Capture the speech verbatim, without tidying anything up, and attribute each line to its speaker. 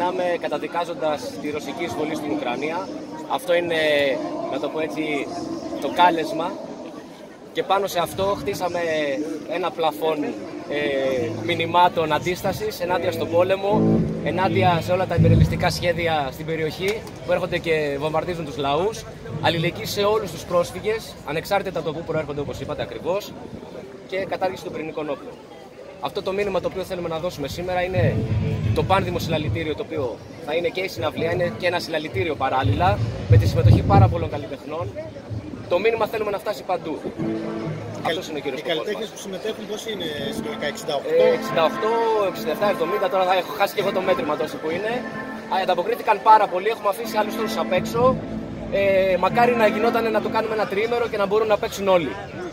Speaker 1: ξεκινάμε καταδικάζοντας τη ρωσική εισβολή στην Ουκρανία. Αυτό είναι, να το πω έτσι, το κάλεσμα. Και πάνω σε αυτό χτίσαμε ένα πλαφόν ε, μηνυμάτων αντίστασης ενάντια στον πόλεμο, ενάντια σε όλα τα υπερελιστικά σχέδια στην περιοχή που έρχονται και βομβαρδίζουν τους λαούς, αλληλεγγύη σε όλους τους πρόσφυγες, ανεξάρτητα από το που προέρχονται, όπως είπατε ακριβώς, και κατάργηση των πυρηνικών όπλων. Αυτό το μήνυμα το οποίο θέλουμε να δώσουμε σήμερα είναι το πάνδημο συλλαλητήριο, το οποίο θα είναι και η συναυλία, είναι και ένα συλλαλητήριο παράλληλα, με τη συμμετοχή πάρα πολλών καλλιτεχνών. Το μήνυμα θέλουμε να φτάσει παντού. Αυτός είναι ο κύριος σκοπός μας. Οι
Speaker 2: καλλιτέχνες που συμμετέχουν πόσοι είναι συνολικά, εξήντα οκτώ?
Speaker 1: Ε, εξήντα οκτώ, εξήντα επτά, εβδομήντα, τώρα θα έχω χάσει και εγώ το μέτρημα τόσοι που είναι. Ανταποκρίθηκαν πάρα πολύ, έχουμε αφήσει άλλους τόσους απ' έξω. Ε, μακάρι να γινόταν να το κάνουμε ένα τριήμερο και να μπορούν να παίξουν όλοι.